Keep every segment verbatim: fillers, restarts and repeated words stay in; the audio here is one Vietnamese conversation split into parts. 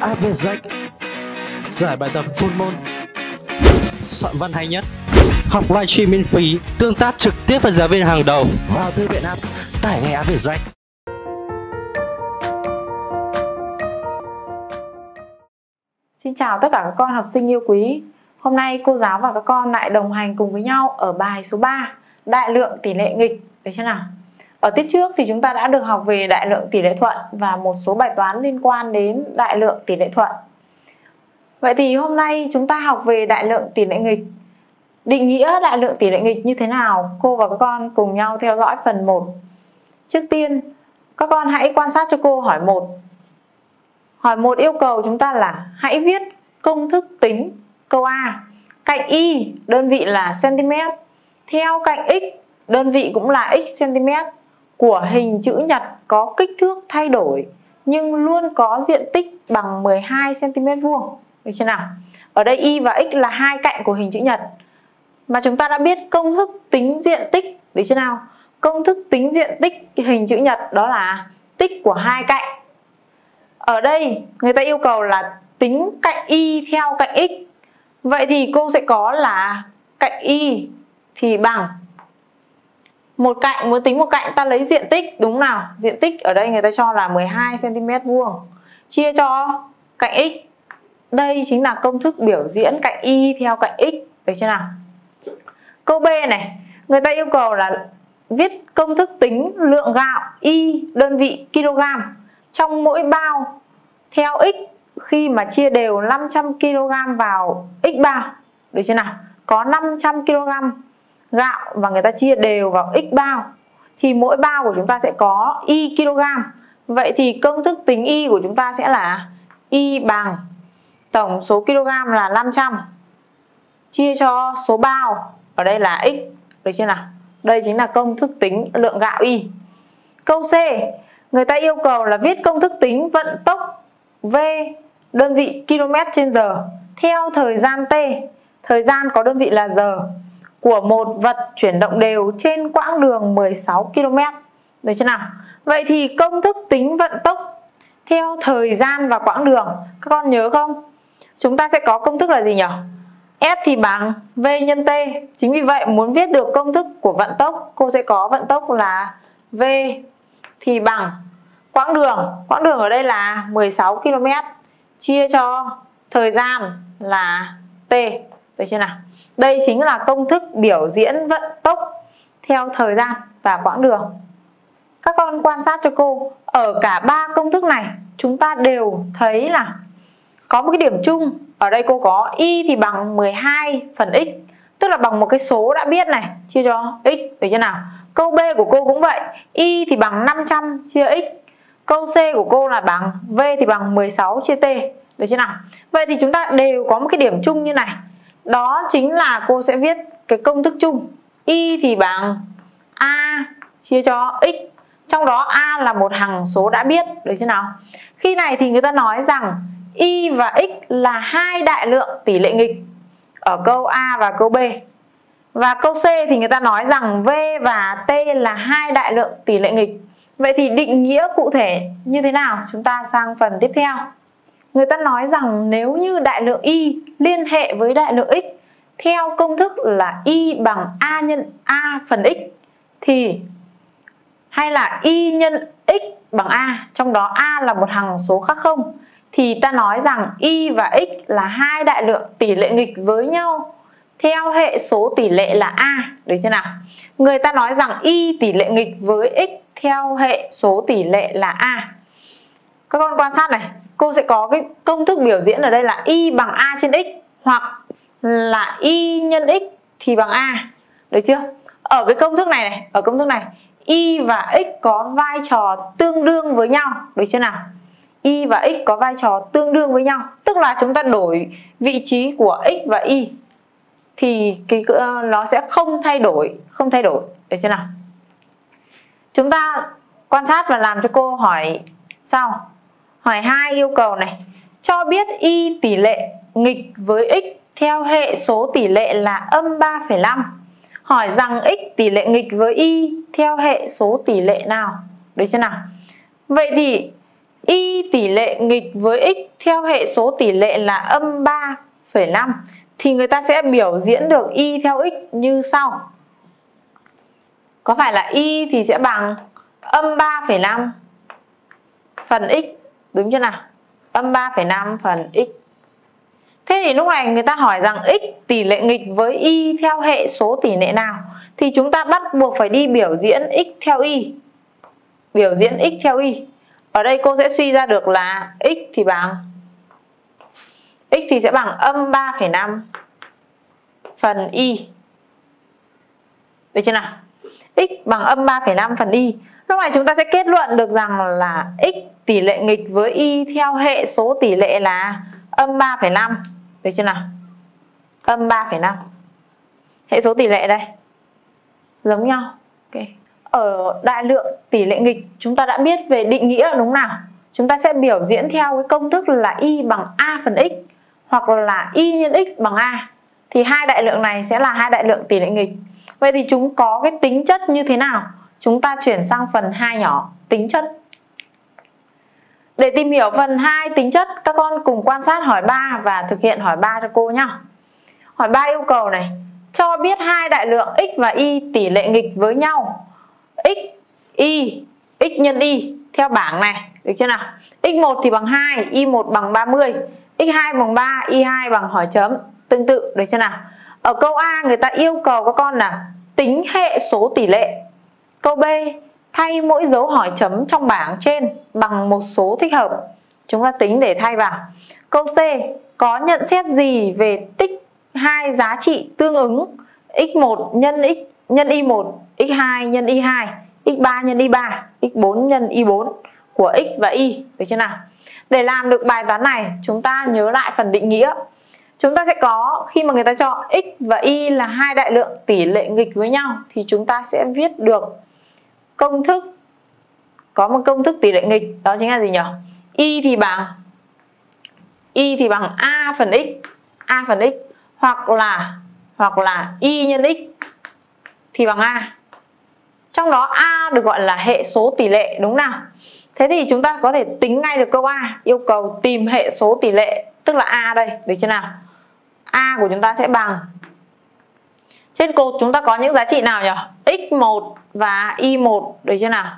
a vê rách. Giải bài tập full môn, soạn văn hay nhất, học livestream miễn phí, tương tác trực tiếp với giáo viên hàng đầu. Vào thư viện app, tải ngay a vê rách. Xin chào tất cả các con học sinh yêu quý. Hôm nay cô giáo và các con lại đồng hành cùng với nhau ở bài số ba, đại lượng tỷ lệ nghịch. Được chưa nào? Ở tiết trước thì chúng ta đã được học về đại lượng tỷ lệ thuận và một số bài toán liên quan đến đại lượng tỷ lệ thuận. Vậy thì hôm nay chúng ta học về đại lượng tỷ lệ nghịch. Định nghĩa đại lượng tỷ lệ nghịch như thế nào? Cô và các con cùng nhau theo dõi phần một. Trước tiên, các con hãy quan sát cho cô hỏi một. Hỏi một yêu cầu chúng ta là hãy viết công thức tính câu A. Cạnh Y đơn vị là cm, theo cạnh X đơn vị cũng là x cm của hình chữ nhật có kích thước thay đổi nhưng luôn có diện tích bằng mười hai xăng ti mét vuông. Được chưa nào? Ở đây Y và X là hai cạnh của hình chữ nhật. Mà chúng ta đã biết công thức tính diện tích. Được chưa nào? Công thức tính diện tích hình chữ nhật đó là tích của hai cạnh. Ở đây người ta yêu cầu là tính cạnh Y theo cạnh X. Vậy thì cô sẽ có là cạnh Y thì bằng một cạnh, muốn tính một cạnh ta lấy diện tích, đúng nào? Diện tích ở đây người ta cho là mười hai xăng ti mét vuông chia cho cạnh X. Đây chính là công thức biểu diễn cạnh Y theo cạnh X. Được chưa nào? Câu B này, người ta yêu cầu là viết công thức tính lượng gạo Y đơn vị kg trong mỗi bao theo X khi mà chia đều năm trăm ki lô gam vào X bao. Được chưa nào? Có năm trăm ki lô gam gạo và người ta chia đều vào X bao thì mỗi bao của chúng ta sẽ có Y kg. Vậy thì công thức tính Y của chúng ta sẽ là Y bằng tổng số kg là năm trăm chia cho số bao ở đây là X. Được chưa nào? Đây chính là công thức tính lượng gạo Y. Câu C, người ta yêu cầu là viết công thức tính vận tốc V đơn vị km trên giờ theo thời gian T, thời gian có đơn vị là giờ, của một vật chuyển động đều trên quãng đường mười sáu ki lô mét. Được chưa nào? Vậy thì công thức tính vận tốc theo thời gian và quãng đường, các con nhớ không? Chúng ta sẽ có công thức là gì nhỉ? S thì bằng V nhân T. Chính vì vậy muốn viết được công thức của vận tốc, cô sẽ có vận tốc là V thì bằng quãng đường. Quãng đường ở đây là mười sáu ki lô mét chia cho thời gian là T. Được chưa nào? Đây chính là công thức biểu diễn vận tốc theo thời gian và quãng đường. Các con quan sát cho cô, ở cả ba công thức này chúng ta đều thấy là có một cái điểm chung. Ở đây cô có Y thì bằng mười hai phần X, tức là bằng một cái số đã biết này chia cho X. Được chưa nào? Câu B của cô cũng vậy, Y thì bằng năm trăm chia X. Câu C của cô là bằng V thì bằng mười sáu chia T. Được chưa nào? Vậy thì chúng ta đều có một cái điểm chung như này. Đó chính là cô sẽ viết cái công thức chung. Y thì bằng A chia cho X. Trong đó A là một hằng số đã biết. Được chưa nào? Khi này thì người ta nói rằng Y và X là hai đại lượng tỷ lệ nghịch ở câu A và câu B. Và câu C thì người ta nói rằng V và T là hai đại lượng tỷ lệ nghịch. Vậy thì định nghĩa cụ thể như thế nào? Chúng ta sang phần tiếp theo. Người ta nói rằng nếu như đại lượng Y liên hệ với đại lượng X theo công thức là Y bằng A nhân A phần X thì hay là Y nhân X bằng A, trong đó A là một hằng số khác không, thì ta nói rằng Y và X là hai đại lượng tỷ lệ nghịch với nhau theo hệ số tỷ lệ là A. Được chưa nào? Người ta nói rằng Y tỷ lệ nghịch với X theo hệ số tỷ lệ là A. Các con quan sát này, cô sẽ có cái công thức biểu diễn ở đây là Y bằng A trên X hoặc là Y nhân X thì bằng A. Được chưa? Ở cái công thức này này, ở công thức này Y và X có vai trò tương đương với nhau. Được chưa nào? Y và X có vai trò tương đương với nhau, tức là chúng ta đổi vị trí của X và Y thì cái nó sẽ không thay đổi, không thay đổi. Được chưa nào? Chúng ta quan sát và làm cho cô hỏi sau. Hỏi hai yêu cầu này, cho biết Y tỷ lệ nghịch với X theo hệ số tỷ lệ là âm ba phẩy năm. Hỏi rằng X tỷ lệ nghịch với Y theo hệ số tỷ lệ nào? Được chưa nào? Vậy thì y tỷ lệ nghịch với x theo hệ số tỷ lệ là âm ba phẩy năm thì người ta sẽ biểu diễn được y theo x như sau. Có phải là y thì sẽ bằng âm ba phẩy năm phần x, đúng chưa nào? Âm ba phẩy năm phần x. Thế thì lúc này người ta hỏi rằng x tỷ lệ nghịch với y theo hệ số tỷ lệ nào? Thì chúng ta bắt buộc phải đi biểu diễn x theo y. Biểu diễn x theo y. Ở đây cô sẽ suy ra được là x thì bằng x thì sẽ bằng âm ba phẩy năm phần y. Được chưa nào? X bằng âm ba phẩy năm phần y. Lúc này chúng ta sẽ kết luận được rằng là x tỷ lệ nghịch với y theo hệ số tỷ lệ là âm ba phẩy năm. Được chưa nào? Âm ba phẩy năm. Hệ số tỷ lệ đây giống nhau. Ok. Ở đại lượng tỷ lệ nghịch chúng ta đã biết về định nghĩa đúng không nào? Chúng ta sẽ biểu diễn theo cái công thức là y bằng a phần x hoặc là y nhân x bằng a. Thì hai đại lượng này sẽ là hai đại lượng tỷ lệ nghịch. Vậy thì chúng có cái tính chất như thế nào? Chúng ta chuyển sang phần hai nhỏ, tính chất. Để tìm hiểu phần hai tính chất, các con cùng quan sát hỏi ba và thực hiện hỏi ba cho cô nhé. Hỏi ba yêu cầu này, cho biết hai đại lượng x và y tỷ lệ nghịch với nhau. X, y, x nhân y theo bảng này, được chưa nào? x một thì bằng hai, y một bằng ba mươi, x hai bằng ba, y hai bằng hỏi chấm. Tương tự, được chưa nào? Ở câu A người ta yêu cầu các con là tính hệ số tỷ lệ. Câu B, thay mỗi dấu hỏi chấm trong bảng trên bằng một số thích hợp. Chúng ta tính để thay vào. Câu C, có nhận xét gì về tích hai giá trị tương ứng x một nhân x nhân y một, x hai nhân y hai, x ba nhân y ba, x bốn nhân y bốn của x và y, được chưa nào? Để làm được bài toán này, chúng ta nhớ lại phần định nghĩa. Chúng ta sẽ có, khi mà người ta cho x và y là hai đại lượng tỷ lệ nghịch với nhau thì chúng ta sẽ viết được công thức. Có một công thức tỷ lệ nghịch, đó chính là gì nhỉ? Y thì bằng y thì bằng a phần x, a phần x hoặc là hoặc là y nhân x thì bằng a. Trong đó a được gọi là hệ số tỷ lệ, đúng nào? Thế thì chúng ta có thể tính ngay được câu A, yêu cầu tìm hệ số tỷ lệ, tức là a đây, được chưa nào? A của chúng ta sẽ bằng, trên cột chúng ta có những giá trị nào nhỉ? x một và y một, được chưa nào?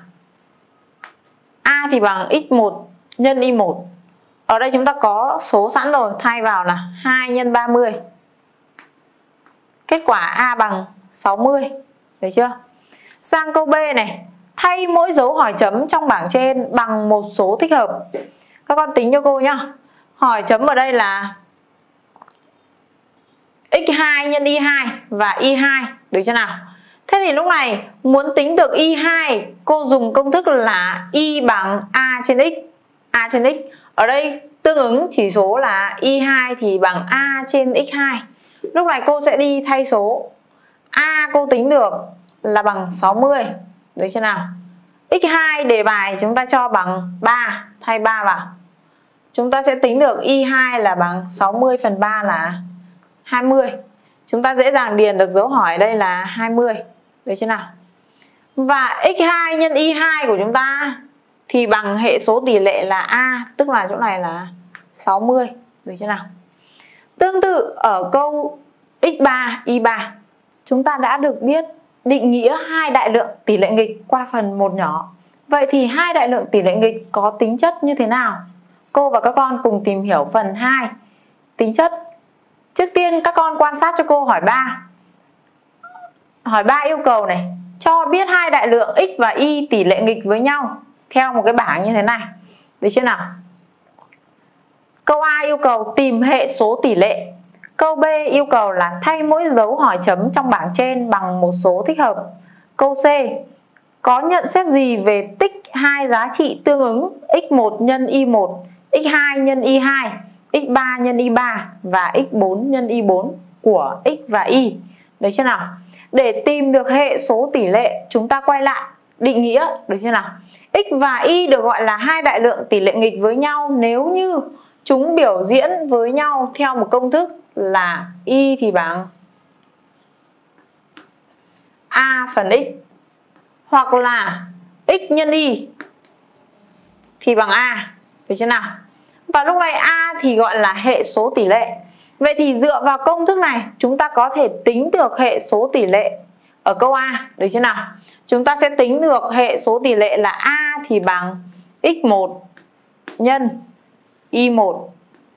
A thì bằng x một nhân y một. Ở đây chúng ta có số sẵn rồi, thay vào là hai nhân ba mươi. Kết quả A bằng sáu mươi, được chưa? Sang câu B này, thay mỗi dấu hỏi chấm trong bảng trên bằng một số thích hợp. Các con tính cho cô nhá. Hỏi chấm ở đây là x hai nhân y hai và y hai, được chưa nào? Thế thì lúc này muốn tính được y hai, cô dùng công thức là y bằng a trên x. A trên x. Ở đây tương ứng chỉ số là y hai thì bằng a trên x hai. Lúc này cô sẽ đi thay số. A cô tính được là bằng sáu mươi, được chưa nào? x hai đề bài chúng ta cho bằng ba, thay ba vào. Chúng ta sẽ tính được y hai là bằng sáu mươi phần ba là hai mươi. Chúng ta dễ dàng điền được dấu hỏi đây là hai mươi, được chưa nào? Và x hai nhân y hai của chúng ta thì bằng hệ số tỷ lệ là a, tức là chỗ này là sáu mươi, được chưa nào? Tương tự ở câu x ba, y ba, chúng ta đã được biết định nghĩa hai đại lượng tỷ lệ nghịch qua phần một nhỏ. Vậy thì hai đại lượng tỷ lệ nghịch có tính chất như thế nào? Cô và các con cùng tìm hiểu phần hai, tính chất. Trước tiên các con quan sát cho cô hỏi ba. Hỏi ba yêu cầu này, cho biết hai đại lượng x và y tỷ lệ nghịch với nhau theo một cái bảng như thế này, được chưa nào? Câu A yêu cầu tìm hệ số tỷ lệ. Câu B yêu cầu là thay mỗi dấu hỏi chấm trong bảng trên bằng một số thích hợp. Câu C, có nhận xét gì về tích hai giá trị tương ứng x một nhân y một, x hai nhân y hai, x ba nhân y ba và x bốn nhân y bốn của x và y, được chưa nào? Để tìm được hệ số tỷ lệ, chúng ta quay lại định nghĩa, được chưa nào? X và y được gọi là hai đại lượng tỷ lệ nghịch với nhau nếu như chúng biểu diễn với nhau theo một công thức là y thì bằng a phần x hoặc là x nhân y thì bằng a. được chưa nào? Và lúc này A thì gọi là hệ số tỷ lệ. Vậy thì dựa vào công thức này chúng ta có thể tính được hệ số tỷ lệ ở câu A, được chưa nào? Chúng ta sẽ tính được hệ số tỷ lệ là A thì bằng x một nhân y một.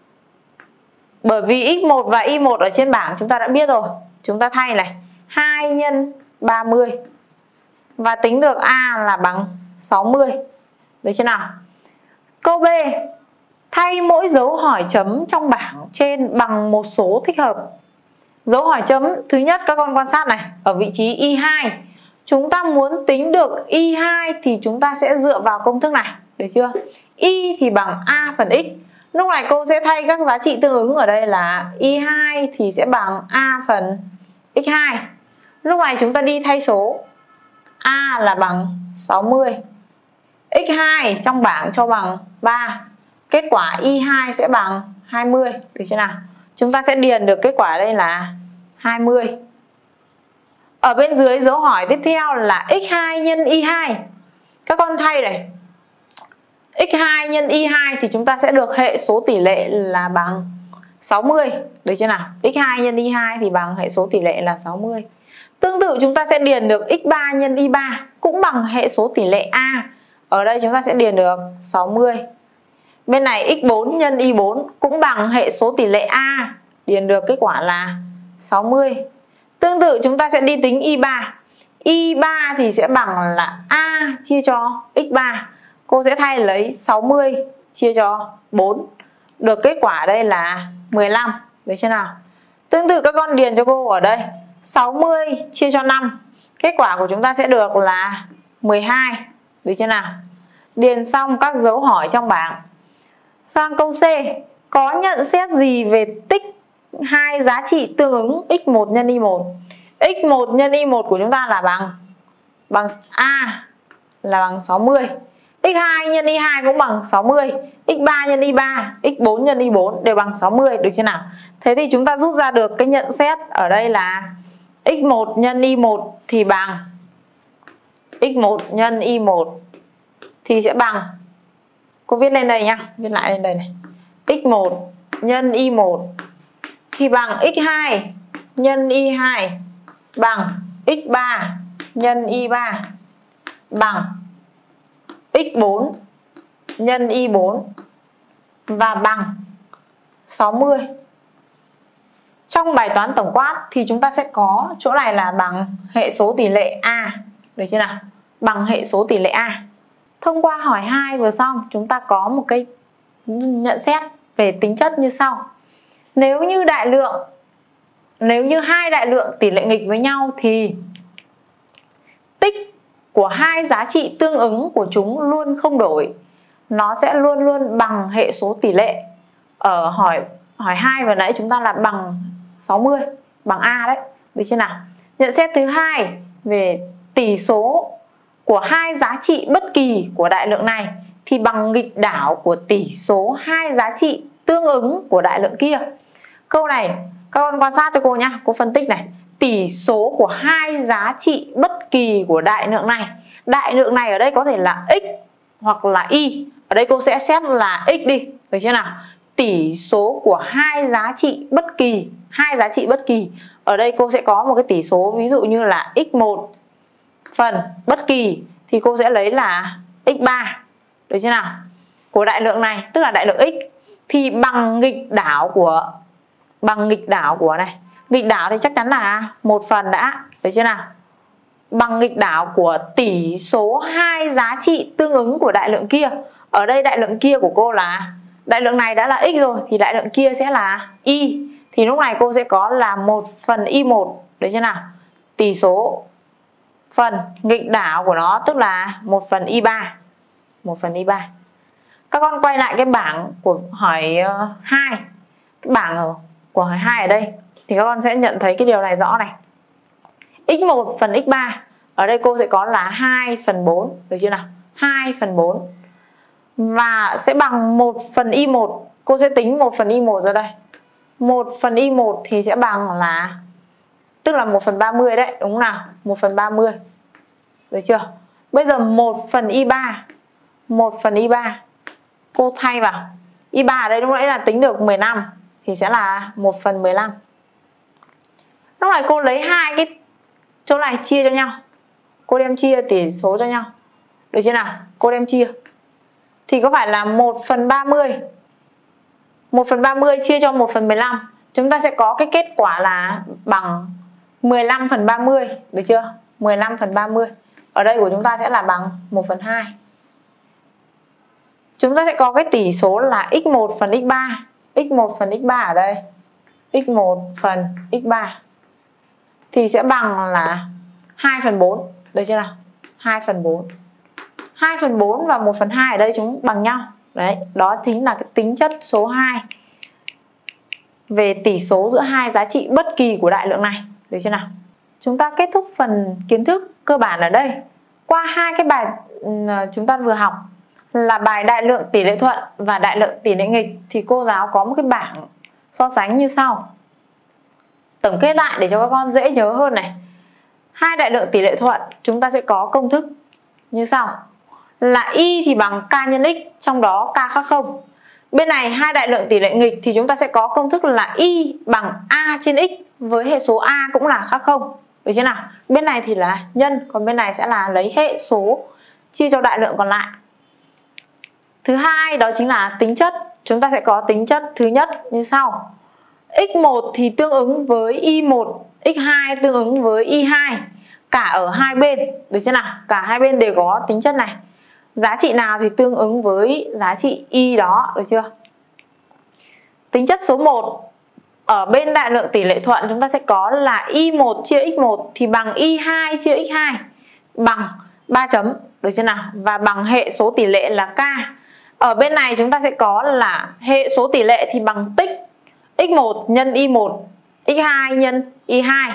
Bởi vì x một và y một ở trên bảng chúng ta đã biết rồi. Chúng ta thay này, hai nhân ba mươi. Và tính được A là bằng sáu mươi. Được chưa nào? Câu B, thay mỗi dấu hỏi chấm trong bảng trên bằng một số thích hợp. Dấu hỏi chấm thứ nhất các con quan sát này, ở vị trí y hai. Chúng ta muốn tính được y hai thì chúng ta sẽ dựa vào công thức này, được chưa? Y thì bằng A phần x. Lúc này cô sẽ thay các giá trị tương ứng ở đây là y hai thì sẽ bằng A phần x hai. Lúc này chúng ta đi thay số. A là bằng sáu mươi. x hai trong bảng cho bằng ba. Kết quả y hai sẽ bằng hai mươi, được chưa nào? Chúng ta sẽ điền được kết quả đây là hai mươi. Ở bên dưới dấu hỏi tiếp theo là x hai nhân y hai. Các con thay này, x hai nhân y hai thì chúng ta sẽ được hệ số tỷ lệ là bằng sáu mươi, được chưa nào? x hai nhân y hai thì bằng hệ số tỷ lệ là sáu mươi. Tương tự chúng ta sẽ điền được x ba nhân y ba cũng bằng hệ số tỷ lệ A. Ở đây chúng ta sẽ điền được sáu mươi. Bên này x bốn nhân y bốn cũng bằng hệ số tỷ lệ A, điền được kết quả là sáu mươi. Tương tự chúng ta sẽ đi tính y ba. y ba thì sẽ bằng là A chia cho x ba. Cô sẽ thay lấy sáu mươi chia cho bốn. Được kết quả đây là mười lăm, được chưa nào? Tương tự các con điền cho cô ở đây sáu mươi chia cho năm. Kết quả của chúng ta sẽ được là mười hai, được chưa nào? Điền xong các dấu hỏi trong bảng. Sang câu C, có nhận xét gì về tích hai giá trị tương ứng x một nhân y một? x một nhân y một của chúng ta là bằng bằng A là bằng sáu mươi. x hai nhân y hai cũng bằng sáu mươi. x ba nhân y ba, x bốn nhân y bốn đều bằng sáu mươi, được chưa nào? Thế thì chúng ta rút ra được cái nhận xét ở đây là x một nhân y một thì bằng x một nhân y một thì sẽ bằng, cô viết lên đây nhá, viết lại lên đây này. x một nhân y một thì bằng x hai nhân y hai bằng x ba nhân y ba bằng x bốn nhân y bốn và bằng sáu mươi. Trong bài toán tổng quát thì chúng ta sẽ có chỗ này là bằng hệ số tỷ lệ A, được chưa nào? Bằng hệ số tỷ lệ A. Thông qua hỏi hai vừa xong, chúng ta có một cái nhận xét về tính chất như sau. Nếu như đại lượng Nếu như hai đại lượng tỷ lệ nghịch với nhau thì tích của hai giá trị tương ứng của chúng luôn không đổi. Nó sẽ luôn luôn bằng hệ số tỷ lệ. Ở hỏi hỏi hai vừa nãy chúng ta là bằng sáu mươi, bằng A đấy, được chưa nào? Nhận xét thứ hai về tỷ số của hai giá trị bất kỳ của đại lượng này thì bằng nghịch đảo của tỷ số hai giá trị tương ứng của đại lượng kia. Câu này các con quan sát cho cô nhá, cô phân tích này. Tỷ số của hai giá trị bất kỳ của đại lượng này. Đại lượng này ở đây có thể là x hoặc là y. Ở đây cô sẽ xét là x đi, được chưa nào? Tỷ số của hai giá trị bất kỳ, hai giá trị bất kỳ. Ở đây cô sẽ có một cái tỷ số ví dụ như là x một phần bất kỳ thì cô sẽ lấy là x ba, được chưa nào? Của đại lượng này, tức là đại lượng x thì bằng nghịch đảo của bằng nghịch đảo của này. Nghịch đảo thì chắc chắn là một phần đã, được chưa nào? Bằng nghịch đảo của tỷ số hai giá trị tương ứng của đại lượng kia. Ở đây đại lượng kia của cô là đại lượng này đã là x rồi thì đại lượng kia sẽ là y. Thì lúc này cô sẽ có là một phần y một, được chưa nào? Tỷ số phần nghịch đảo của nó tức là một phần y ba. một phần y ba. Các con quay lại cái bảng của hỏi hai. Cái bảng ở của hỏi hai ở đây thì các con sẽ nhận thấy cái điều này rõ này. x một phần x ba. Ở đây cô sẽ có là hai phần bốn, được chưa nào? hai phần bốn. Và sẽ bằng một phần y một. Cô sẽ tính một phần y một ra đây. một phần y một thì sẽ bằng là tức là một phần ba mươi đấy, đúng không nào? một phần ba mươi. Được chưa? Bây giờ một phần y ba. một phần y ba cô thay vào y ba ở đây lúc nãy là tính được mười lăm thì sẽ là một phần mười lăm. Lúc này cô lấy hai cái chỗ này chia cho nhau, cô đem chia tỷ số cho nhau, được chưa nào? Cô đem chia thì có phải là một phần ba mươi, một phần ba mươi chia cho một phần mười lăm, chúng ta sẽ có cái kết quả là bằng mười lăm phần ba mươi, được chưa? mười lăm phần ba mươi ở đây của chúng ta sẽ là bằng một phần hai. Chúng ta sẽ có cái tỷ số là x một phần x ba, x một phần x ba ở đây, x một phần x ba thì sẽ bằng là hai phần bốn, được chưa nào? hai phần bốn. hai phần bốn và một phần hai ở đây chúng bằng nhau. Đấy, đó chính là cái tính chất số hai về tỷ số giữa hai giá trị bất kỳ của đại lượng này, được chưa nào? Chúng ta kết thúc phần kiến thức cơ bản ở đây. Qua hai cái bài chúng ta vừa học là bài đại lượng tỷ lệ thuận và đại lượng tỷ lệ nghịch thì cô giáo có một cái bảng so sánh như sau. Tổng kết lại để cho các con dễ nhớ hơn này. Hai đại lượng tỷ lệ thuận chúng ta sẽ có công thức như sau. Là y thì bằng k nhân x, trong đó k khác không. Bên này hai đại lượng tỷ lệ nghịch thì chúng ta sẽ có công thức là y bằng a trên x với hệ số a cũng là khác không. Được chưa nào? Bên này thì là nhân, còn bên này sẽ là lấy hệ số chia cho đại lượng còn lại. Thứ hai đó chính là tính chất. Chúng ta sẽ có tính chất thứ nhất như sau. x một thì tương ứng với y một, x hai tương ứng với y hai. Cả ở hai bên, được chưa nào? Cả hai bên đều có tính chất này. Giá trị nào thì tương ứng với giá trị y đó, được chưa? Tính chất số một. Ở bên đại lượng tỷ lệ thuận chúng ta sẽ có là y một chia x một thì bằng y hai chia x hai, bằng ba chấm, được chưa nào? Và bằng hệ số tỷ lệ là k. Ở bên này chúng ta sẽ có là hệ số tỷ lệ thì bằng tích x một nhân y một, x hai nhân y hai.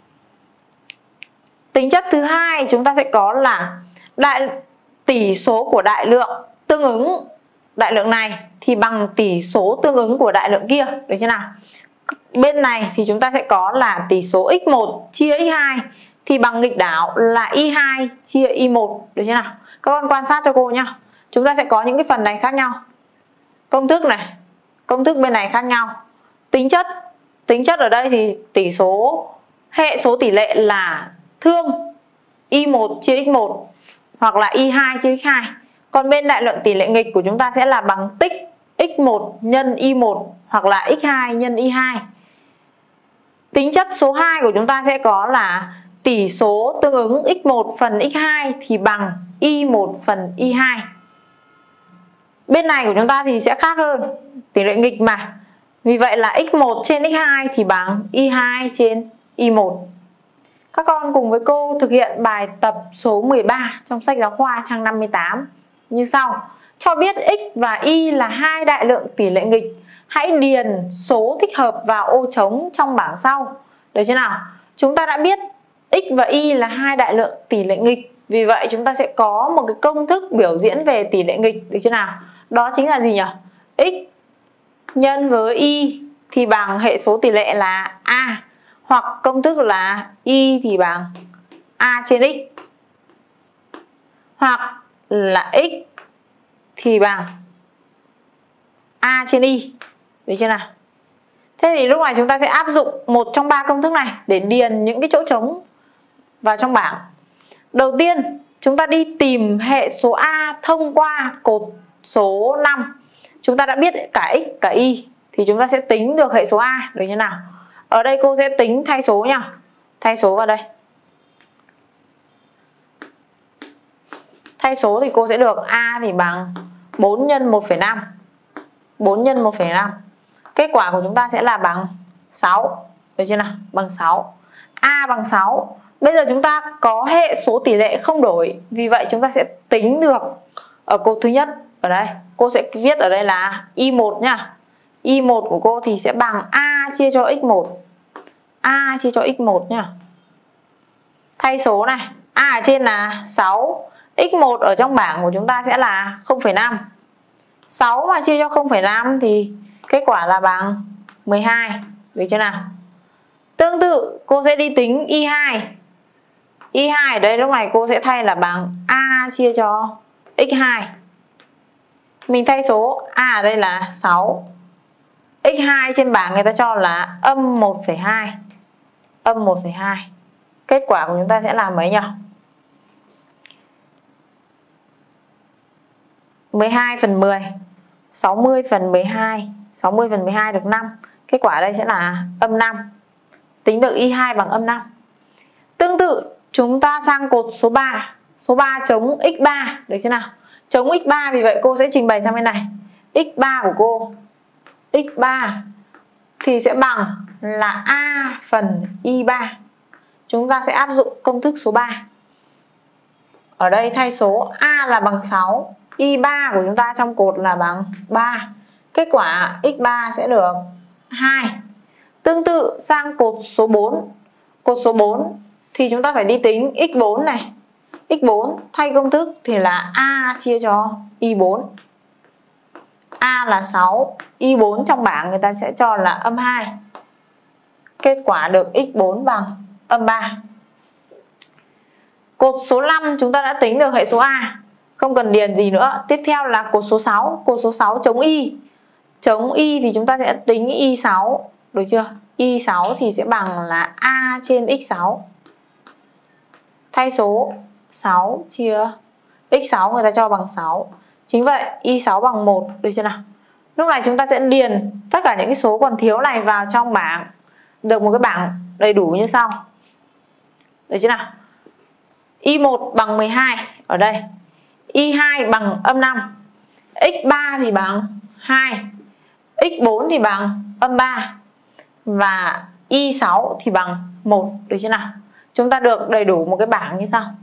Tính chất thứ hai chúng ta sẽ có là đại tỷ số của đại lượng tương ứng đại lượng này thì bằng tỷ số tương ứng của đại lượng kia, được chưa nào? Bên này thì chúng ta sẽ có là tỷ số x một chia x hai thì bằng nghịch đảo là y hai chia y một, được chưa nào? Các con quan sát cho cô nhá. Chúng ta sẽ có những cái phần này khác nhau. Công thức này, công thức bên này khác nhau. Tính chất, tính chất ở đây thì tỷ số hệ số tỷ lệ là thương y một chia x một hoặc là y hai chia x hai. Còn bên đại lượng tỷ lệ nghịch của chúng ta sẽ là bằng tích x một nhân y một hoặc là x hai nhân y hai. Tính chất số hai của chúng ta sẽ có là tỷ số tương ứng x một phần x hai thì bằng y một phần y hai. Bên này của chúng ta thì sẽ khác hơn, tỷ lệ nghịch mà. Vì vậy là x một trên x hai thì bằng y hai trên y một. Các con cùng với cô thực hiện bài tập số mười ba trong sách giáo khoa trang năm mươi tám như sau. Cho biết x và y là hai đại lượng tỷ lệ nghịch. Hãy điền số thích hợp vào ô trống trong bảng sau. Được chưa nào? Chúng ta đã biết x và y là hai đại lượng tỷ lệ nghịch. Vì vậy chúng ta sẽ có một cái công thức biểu diễn về tỷ lệ nghịch. Được chưa nào? Đó chính là gì nhỉ? X nhân với y thì bằng hệ số tỷ lệ là a. Hoặc công thức là y thì bằng a trên x. Hoặc là x thì bằng a trên y. Được chưa nào? Thế thì lúc này chúng ta sẽ áp dụng một trong ba công thức này để điền những cái chỗ trống vào trong bảng. Đầu tiên chúng ta đi tìm hệ số a thông qua cột số năm. Chúng ta đã biết cả x cả y thì chúng ta sẽ tính được hệ số a, được như nào? Ở đây cô sẽ tính thay số nhá. Thay số vào đây. Thay số thì cô sẽ được a thì bằng bốn nhân một phẩy năm. bốn nhân một phẩy năm. Kết quả của chúng ta sẽ là bằng sáu. Được chưa nào? Bằng sáu. A bằng sáu. Bây giờ chúng ta có hệ số tỷ lệ không đổi. Vì vậy chúng ta sẽ tính được ở cột thứ nhất. Ở đây cô sẽ viết ở đây là y một nhá. y một của cô thì sẽ bằng a chia cho x một. A chia cho x một nhá. Thay số này. A ở trên là sáu. x một ở trong bảng của chúng ta sẽ là không phẩy năm. sáu mà chia cho không phẩy năm thì kết quả là bằng mười hai. Được chưa nào? Tương tự cô sẽ đi tính y hai. y hai ở đây lúc này cô sẽ thay là bằng a chia cho x hai. Mình thay số A ở đây là sáu. x hai trên bảng người ta cho là âm một phẩy hai. Âm một phẩy hai. Kết quả của chúng ta sẽ là mấy nhỉ? mười hai phần mười. sáu mươi phần mười hai. sáu mươi phần mười hai được năm. Kết quả ở đây sẽ là âm năm. Tính được y hai bằng âm năm. Tương tự chúng ta sang cột số ba. Số ba chống x ba. Được chưa nào? Chống x ba, vì vậy cô sẽ trình bày sang bên này. x ba của cô, x ba thì sẽ bằng là A phần y ba. Chúng ta sẽ áp dụng công thức số ba. Ở đây thay số A là bằng sáu, y ba của chúng ta trong cột là bằng ba. Kết quả x ba sẽ được hai. Tương tự sang cột số bốn. Cột số bốn thì chúng ta phải đi tính x bốn này. x bốn thay công thức thì là A chia cho y bốn. A là sáu, y bốn trong bảng người ta sẽ cho là âm hai. Kết quả được x bốn bằng âm ba. Cột số năm chúng ta đã tính được hệ số A, không cần điền gì nữa. Tiếp theo là cột số sáu. Cột số sáu chống y. Chống y thì chúng ta sẽ tính y sáu. Được chưa? y sáu thì sẽ bằng là A trên x sáu. Thay số sáu chia x sáu người ta cho bằng sáu. Chính vậy y sáu bằng một. Được chưa nào? Lúc này chúng ta sẽ điền tất cả những cái số còn thiếu này vào trong bảng, được một cái bảng đầy đủ như sau. Được chưa nào? y một bằng mười hai ở đây. y hai bằng âm năm. x ba thì bằng hai. x bốn thì bằng âm ba. Và y sáu thì bằng một. Được chưa nào? Chúng ta được đầy đủ một cái bảng như sau.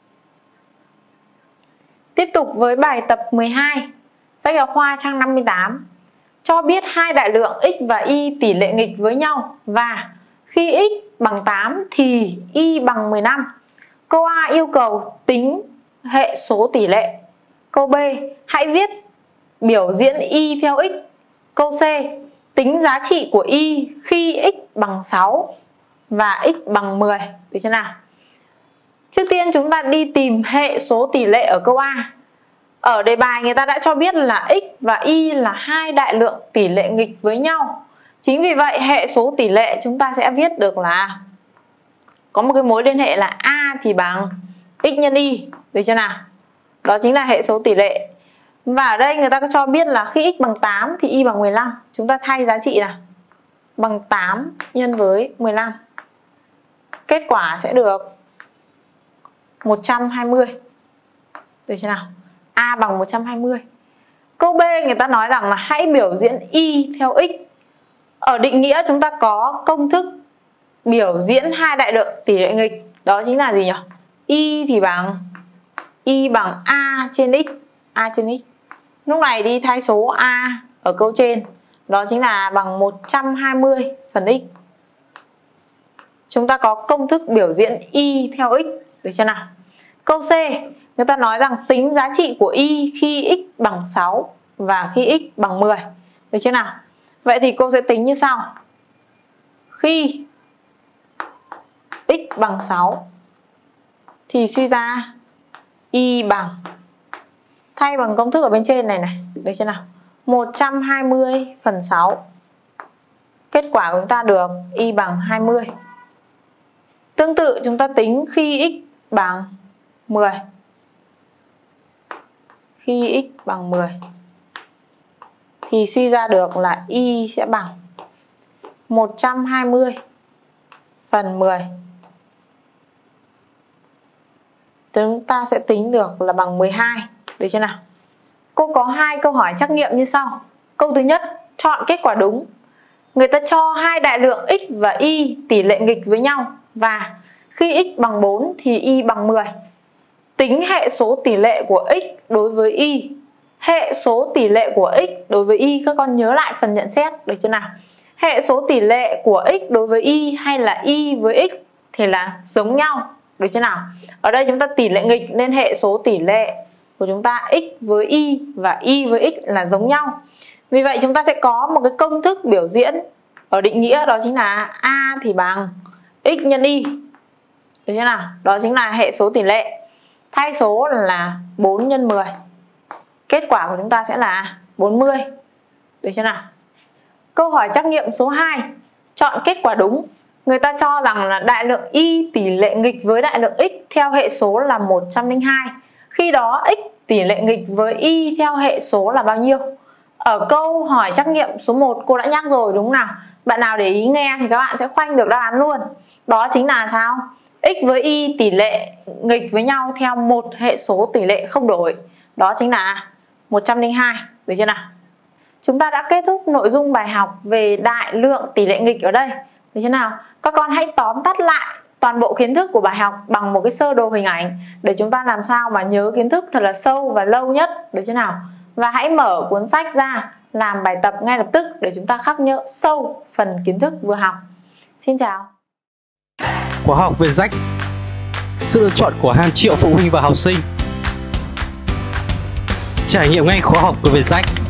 Tiếp tục với bài tập mười hai, sách giáo khoa trang năm mươi tám. Cho biết hai đại lượng x và y tỷ lệ nghịch với nhau, và khi x bằng tám thì y bằng mười lăm. Câu A yêu cầu tính hệ số tỷ lệ. Câu B hãy viết biểu diễn y theo x. Câu C tính giá trị của y khi x bằng sáu và x bằng mười. Được chưa nào? Trước tiên chúng ta đi tìm hệ số tỷ lệ ở câu A. Ở đề bài người ta đã cho biết là x và y là hai đại lượng tỷ lệ nghịch với nhau. Chính vì vậy hệ số tỷ lệ chúng ta sẽ viết được là có một cái mối liên hệ là A thì bằng x nhân y. Được chưa nào? Đó chính là hệ số tỷ lệ. Và ở đây người ta có cho biết là khi x bằng tám thì y bằng mười lăm. Chúng ta thay giá trị là bằng tám nhân với mười lăm. Kết quả sẽ được một trăm hai mươi. Được chưa nào? A bằng một trăm hai mươi. Câu B người ta nói rằng là hãy biểu diễn y theo x. Ở định nghĩa chúng ta có công thức biểu diễn hai đại lượng tỷ lệ nghịch. Đó chính là gì nhỉ? Y thì bằng y bằng A trên x. A trên x. Lúc này đi thay số A ở câu trên. Đó chính là bằng một trăm hai mươi phần x. Chúng ta có công thức biểu diễn y theo x. Được chưa nào? Câu C người ta nói rằng tính giá trị của y khi x bằng sáu và khi x bằng mười. Được chưa nào? Vậy thì cô sẽ tính như sau. Khi x bằng sáu thì suy ra y bằng, thay bằng công thức ở bên trên này này. Được chưa nào? một trăm hai mươi phần sáu. Kết quả của chúng ta được y bằng hai mươi. Tương tự chúng ta tính khi x bằng mười. Khi x bằng mười thì suy ra được là y sẽ bằng một trăm hai mươi phần mười. Chúng ta sẽ tính được là bằng mười hai. Được chưa nào? Cô có hai câu hỏi trắc nghiệm như sau. Câu thứ nhất, chọn kết quả đúng. Người ta cho hai đại lượng x và y tỷ lệ nghịch với nhau, và khi x bằng bốn thì y bằng mười. Tính hệ số tỷ lệ của x đối với y. Hệ số tỷ lệ của x đối với y, các con nhớ lại phần nhận xét. Được chưa nào? Hệ số tỷ lệ của x đối với y hay là y với x thì là giống nhau. Được chưa nào? Ở đây chúng ta tỷ lệ nghịch nên hệ số tỷ lệ của chúng ta x với y và y với x là giống nhau. Vì vậy chúng ta sẽ có một cái công thức biểu diễn ở định nghĩa, đó chính là A thì bằng x nhân y. Được chưa nào? Đó chính là hệ số tỷ lệ. Thay số là bốn nhân mười. Kết quả của chúng ta sẽ là bốn mươi. Được chưa nào? Câu hỏi trắc nghiệm số hai. Chọn kết quả đúng. Người ta cho rằng là đại lượng y tỷ lệ nghịch với đại lượng x theo hệ số là một trăm lẻ hai. Khi đó x tỷ lệ nghịch với y theo hệ số là bao nhiêu? Ở câu hỏi trắc nghiệm số một cô đã nhắc rồi đúng không nào? Bạn nào để ý nghe thì các bạn sẽ khoanh được đáp án luôn. Đó chính là sao? X với y tỷ lệ nghịch với nhau theo một hệ số tỷ lệ không đổi. Đó chính là một trăm lẻ hai. Được chưa nào? Chúng ta đã kết thúc nội dung bài học về đại lượng tỷ lệ nghịch ở đây. Được chưa nào? Các con hãy tóm tắt lại toàn bộ kiến thức của bài học bằng một cái sơ đồ hình ảnh để chúng ta làm sao mà nhớ kiến thức thật là sâu và lâu nhất. Được chưa nào? Và hãy mở cuốn sách ra làm bài tập ngay lập tức để chúng ta khắc nhớ sâu phần kiến thức vừa học. Xin chào. Khóa học về rách, sự lựa chọn của hàng triệu phụ huynh và học sinh. Trải nghiệm ngay khóa học của Vietjet.